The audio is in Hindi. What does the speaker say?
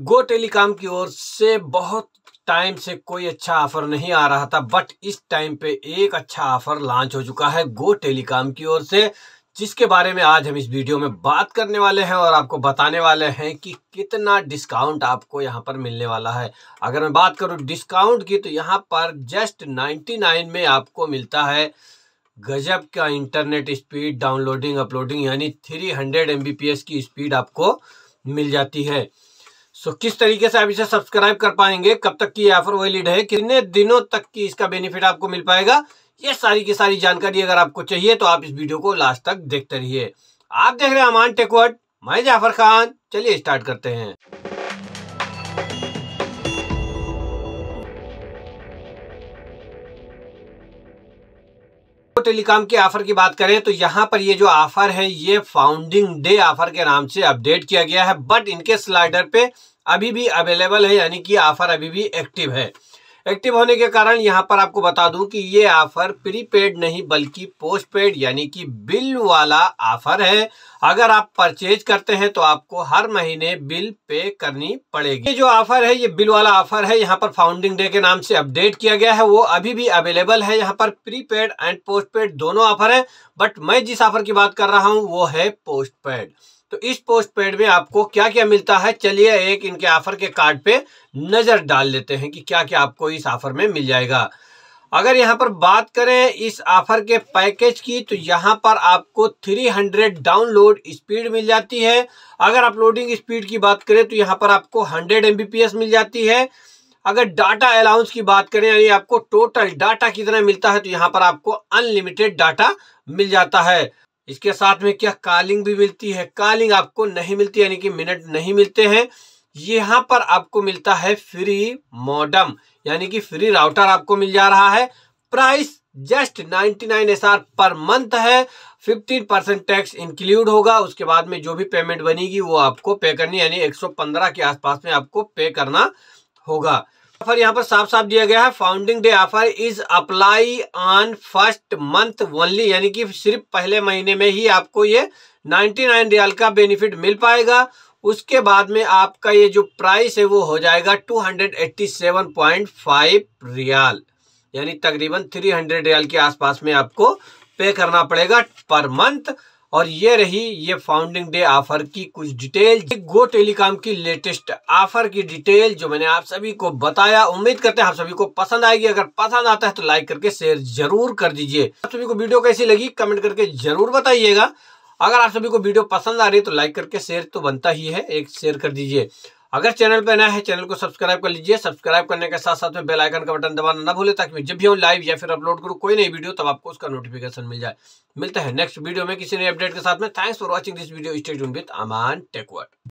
गो टेलीकॉम की ओर से बहुत टाइम से कोई अच्छा ऑफर नहीं आ रहा था, बट इस टाइम पे एक अच्छा ऑफर लॉन्च हो चुका है गो टेलीकॉम की ओर से, जिसके बारे में आज हम इस वीडियो में बात करने वाले हैं और आपको बताने वाले हैं कि कितना डिस्काउंट आपको यहां पर मिलने वाला है। अगर मैं बात करूं डिस्काउंट की, तो यहां पर जस्ट 99 में आपको मिलता है गजब का इंटरनेट स्पीड, डाउनलोडिंग अपलोडिंग, यानी 300 MBPS की स्पीड आपको मिल जाती है। किस तरीके से आप इसे सब्सक्राइब कर पाएंगे, कब तक की ऑफर वैलिड है, कितने दिनों तक की इसका बेनिफिट आपको मिल पाएगा, ये सारी की सारी जानकारी अगर आपको चाहिए तो आप इस वीडियो को लास्ट तक देखते रहिए। आप देख रहे हैं अमान टेक वर्ल्ड, मैं जाफर खान। चलिए स्टार्ट करते हैं। टेलीकॉम के ऑफर की बात करें तो यहाँ पर ये जो ऑफर है ये फाउंडिंग डे ऑफर के नाम से अपडेट किया गया है, बट इनके स्लाइडर पे अभी भी अवेलेबल है, यानी कि ऑफर अभी भी एक्टिव है। एक्टिव होने के कारण यहाँ पर आपको बता दूं कि ये ऑफर प्रीपेड नहीं बल्कि पोस्ट पेड यानी कि बिल वाला ऑफर है। अगर आप परचेज करते हैं तो आपको हर महीने बिल पे करनी पड़ेगी। ये जो ऑफर है ये बिल वाला ऑफर है, यहाँ पर फाउंडिंग डे के नाम से अपडेट किया गया है, वो अभी भी अवेलेबल है। यहाँ पर प्रीपेड एंड पोस्ट पेड दोनों ऑफर है, बट मैं जिस ऑफर की बात कर रहा हूँ वो है पोस्ट पेड। तो इस पोस्ट पेड में आपको क्या क्या मिलता है, चलिए एक इनके ऑफर के कार्ड पे नजर डाल लेते हैं कि क्या क्या आपको इस ऑफर में मिल जाएगा। अगर यहाँ पर बात करें इस ऑफर के पैकेज की, तो यहाँ पर आपको 300 डाउनलोड स्पीड मिल जाती है। अगर अपलोडिंग स्पीड की बात करें तो यहाँ पर आपको 100 MBPS मिल जाती है। अगर डाटा अलाउंस की बात करें, यानी आपको टोटल डाटा कितना मिलता है, तो यहाँ पर आपको अनलिमिटेड डाटा मिल जाता है। इसके साथ में क्या कॉलिंग भी मिलती है, कॉलिंग आपको नहीं मिलती, यानी कि मिनट नहीं मिलते हैं। यहाँ पर आपको मिलता है फ्री मॉडेम, यानी कि फ्री राउटर आपको मिल जा रहा है। Price just 99 SR per month है। 15% टैक्स इंक्लूड होगा, उसके बाद में जो भी पेमेंट बनेगी वो आपको पे करनी, यानी 115 के आसपास में आपको पे करना होगा। ऑफर यहाँ पर साफ साफ दिया गया है, founding day offer is apply on first month only, यानी कि सिर्फ पहले महीने में ही आपको ये 99 रियाल का बेनिफिट मिल पाएगा। उसके बाद में आपका ये जो प्राइस है वो हो जाएगा 287.5 रियाल, यानी तकरीबन 300 रियाल के आसपास में आपको पे करना पड़ेगा पर मंथ। और ये रही ये फाउंडिंग डे ऑफर की कुछ डिटेल, गो टेलीकॉम की लेटेस्ट ऑफर की डिटेल जो मैंने आप सभी को बताया। उम्मीद करते हैं आप सभी को पसंद आएगी। अगर पसंद आता है तो लाइक करके शेयर जरूर कर दीजिए। आप सभी को वीडियो कैसी लगी कमेंट करके जरूर बताइएगा। अगर आप सभी को वीडियो पसंद आ रही है तो लाइक करके शेयर तो बनता ही है, एक शेयर कर दीजिए। अगर चैनल पर नया है चैनल को सब्सक्राइब कर लीजिए। सब्सक्राइब करने के साथ साथ में बेल आइकन का बटन दबाना ना भूले, ताकि मैं जब भी हम लाइव या फिर अपलोड करूँ कोई नई वीडियो तब आपको उसका नोटिफिकेशन मिल जाए। मिलते हैं नेक्स्ट वीडियो में किसी नए अपडेट के साथ में। Thanks for watching this video. Stay tuned with Aman Tech world.